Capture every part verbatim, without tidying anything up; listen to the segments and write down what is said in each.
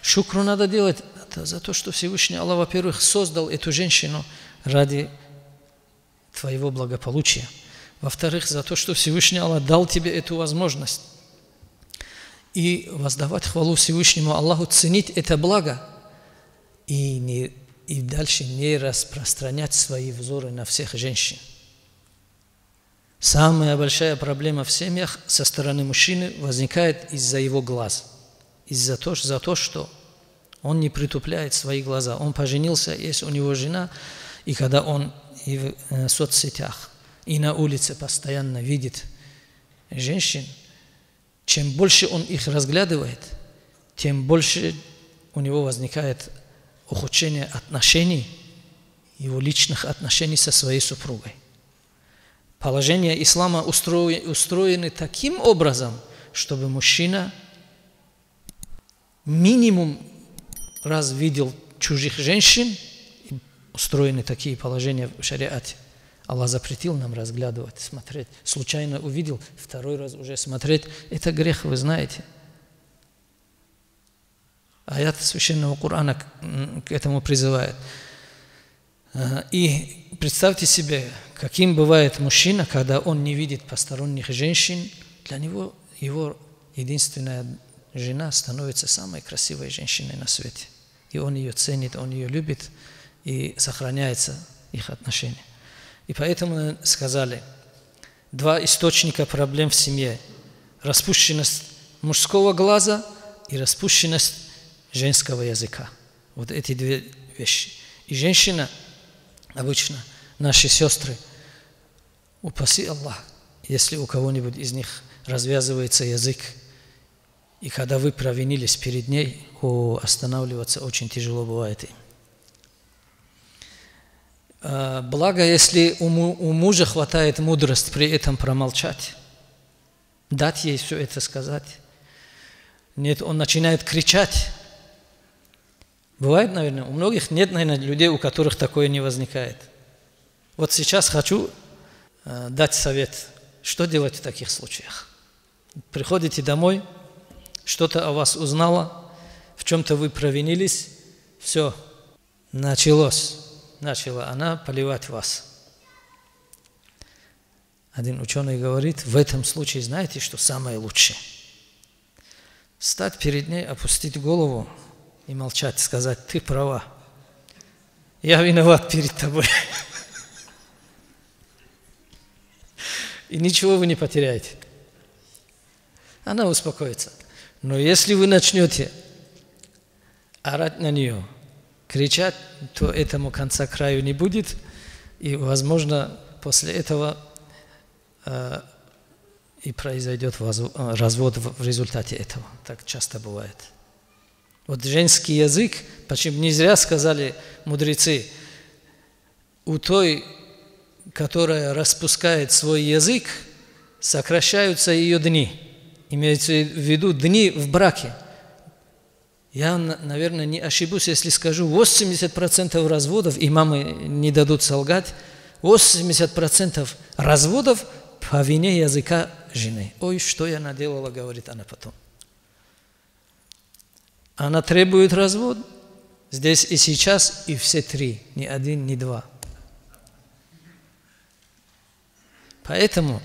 Шукру надо делать за то, что Всевышний Аллах, во-первых, создал эту женщину ради твоего благополучия. Во-вторых, за то, что Всевышний Аллах дал тебе эту возможность. И воздавать хвалу Всевышнему Аллаху, ценить это благо и, не, и дальше не распространять свои взоры на всех женщин. Самая большая проблема в семьях со стороны мужчины возникает из-за его глаз. Из-за того, за то, что он не притупляет свои глаза. Он поженился, есть у него жена, и когда он и в э, соцсетях, и на улице постоянно видит женщин, чем больше он их разглядывает, тем больше у него возникает ухудшение отношений, его личных отношений со своей супругой. Положение ислама устроено таким образом, чтобы мужчина минимум раз видел чужих женщин, устроены такие положения в шариате. Аллах запретил нам разглядывать, смотреть. Случайно увидел, второй раз уже смотреть. Это грех, вы знаете. Аят Священного Корана к этому призывает. И представьте себе, каким бывает мужчина, когда он не видит посторонних женщин. Для него его единственная жена становится самой красивой женщиной на свете. И он ее ценит, он ее любит, и сохраняется их отношения. И поэтому сказали, два источника проблем в семье. Распущенность мужского глаза и распущенность женского языка. Вот эти две вещи. И женщина, обычно наши сестры, упаси Аллах, если у кого-нибудь из них развязывается язык, и когда вы провинились перед ней, о, останавливаться очень тяжело бывает им. Благо, если у мужа хватает мудрости при этом промолчать, дать ей все это сказать. Нет, он начинает кричать. Бывает, наверное, у многих нет, наверное, людей, у которых такое не возникает. Вот сейчас хочу дать совет, что делать в таких случаях. Приходите домой, что-то о вас узнала, в чем-то вы провинились, все, началось. Начала она поливать вас. Один ученый говорит, в этом случае знаете, что самое лучшее? Стать перед ней, опустить голову и молчать, сказать, ты права, я виноват перед тобой. И ничего вы не потеряете. Она успокоится. Но если вы начнете орать на нее, кричать, то этому конца краю не будет, и, возможно, после этого э, и произойдет развод в результате этого. Так часто бывает. Вот женский язык, почему не зря сказали мудрецы, у той, которая распускает свой язык, сокращаются ее дни. Имеется в виду дни в браке. Я, наверное, не ошибусь, если скажу, восемьдесят процентов разводов, и мамы не дадут солгать, восемьдесят процентов разводов по вине языка жены. Ой, что я наделала, говорит она потом. Она требует развод здесь и сейчас, и все три, ни один, ни два. Поэтому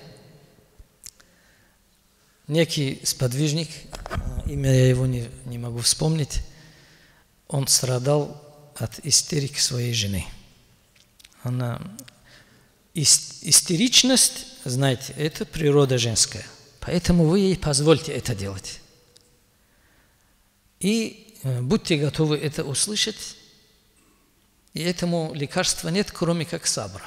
некий сподвижник, имя я его не, не могу вспомнить, он страдал от истерик своей жены. Она, истеричность, знаете, это природа женская. Поэтому вы ей позвольте это делать. И будьте готовы это услышать. И этому лекарства нет, кроме как сабра.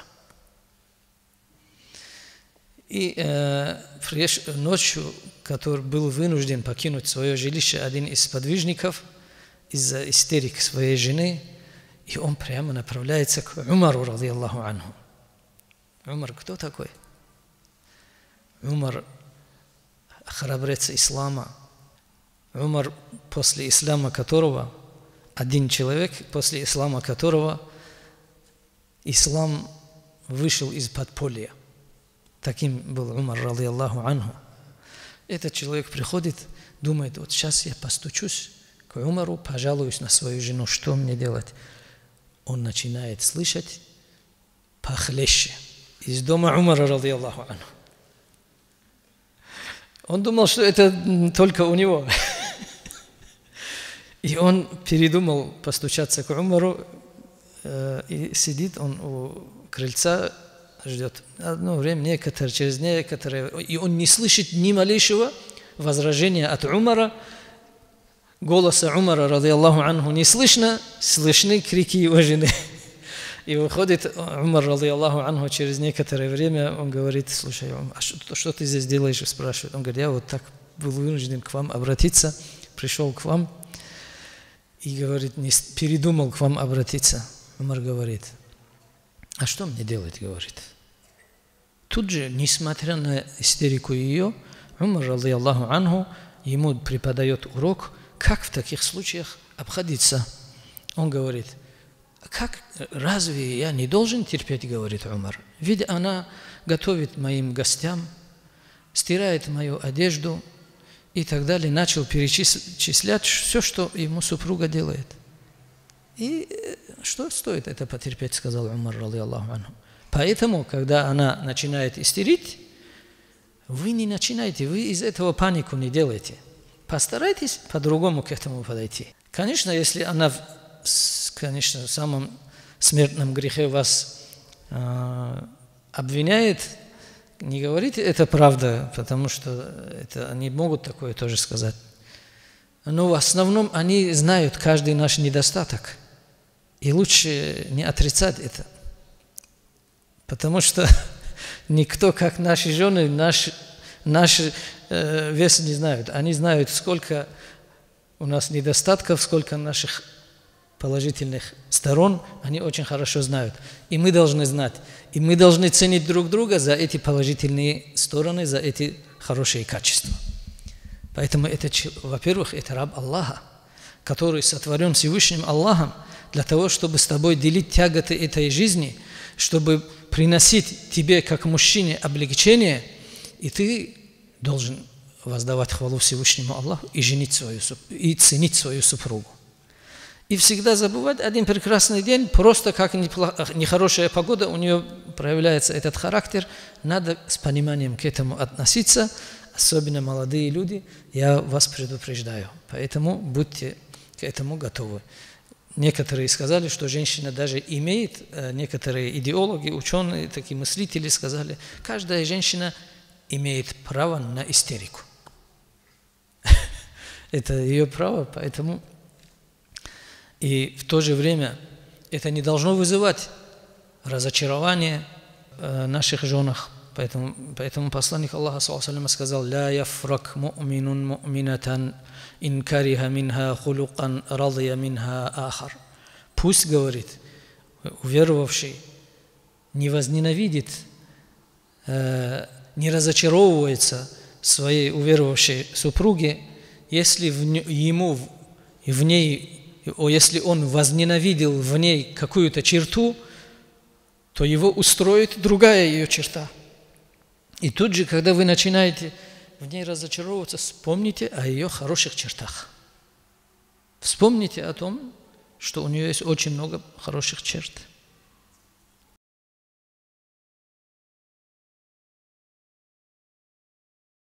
И э, ночью, который был вынужден покинуть свое жилище, один из подвижников из-за истерик своей жены, и он прямо направляется к Умару, радийаллаху анху. Умар кто такой? Умар – храбрец ислама. Умар, после ислама которого, один человек, после ислама которого ислам вышел из подполья. Таким был Умар, радийаллаху анху. Этот человек приходит, думает, вот сейчас я постучусь к к Умару, пожалуюсь на свою жену, что мне делать? Он начинает слышать похлеще из дома Умара, ради Аллаху анху. Он думал, что это только у него. И он передумал постучаться к Умару, и сидит он у крыльца, ждет. Одно время, некоторое, через некоторое, и он не слышит ни малейшего возражения от Умара, голоса Умара, ради Аллаху анху, не слышно, слышны крики его жены. И выходит Умар, ради Аллаху анху, через некоторое время, он говорит: слушай, а что, что ты здесь делаешь? Спрашивает. Он говорит: я вот так был вынужден к вам обратиться, пришел к вам и говорит, не передумал к вам обратиться. Умар говорит: а что мне делать? Говорит. Тут же, несмотря на истерику ее, Умар, ради Аллаху анху, ему преподает урок, как в таких случаях обходиться. Он говорит: как, разве я не должен терпеть, говорит Умар, ведь она готовит моим гостям, стирает мою одежду и так далее. Начал перечислять все, что ему супруга делает. И что стоит это потерпеть, сказал Умар, ради Аллаху анху. Поэтому, когда она начинает истерить, вы не начинайте, вы из этого панику не делайте. Постарайтесь по-другому к этому подойти. Конечно, если она, конечно, в самом смертном грехе вас э, обвиняет, не говорите, это правда, потому что это, они могут такое тоже сказать. Но в основном они знают каждый наш недостаток. И лучше не отрицать это. Потому что никто, как наши жены, наш, наш э, вес не знают. Они знают, сколько у нас недостатков, сколько наших положительных сторон. Они очень хорошо знают. И мы должны знать. И мы должны ценить друг друга за эти положительные стороны, за эти хорошие качества. Поэтому это, во-первых, это раб Аллаха, который сотворен Всевышним Аллахом для того, чтобы с тобой делить тяготы этой жизни, чтобы приносить тебе, как мужчине, облегчение, и ты должен воздавать хвалу Всевышнему Аллаху и женить свою, и ценить свою супругу. И всегда забывать, один прекрасный день, просто как нехорошая погода, у нее проявляется этот характер, надо с пониманием к этому относиться, особенно молодые люди, я вас предупреждаю. Поэтому будьте к этому готовы. Некоторые сказали, что женщина даже имеет, некоторые идеологи, ученые, такие мыслители сказали, каждая женщина имеет право на истерику. Это ее право, поэтому... И в то же время это не должно вызывать разочарование в наших женах. Поэтому, поэтому посланник Аллаха сказал: «Ля яфрак му'минун му'минатан ин кариха минха хулукан радия минха ахар». Пусть, говорит, уверовавший не возненавидит, не разочаровывается своей уверовавшей супруге, если в ему в ней, если он возненавидел в ней какую-то черту, то его устроит другая ее черта. И тут же, когда вы начинаете в ней разочаровываться, вспомните о ее хороших чертах. Вспомните о том, что у нее есть очень много хороших черт.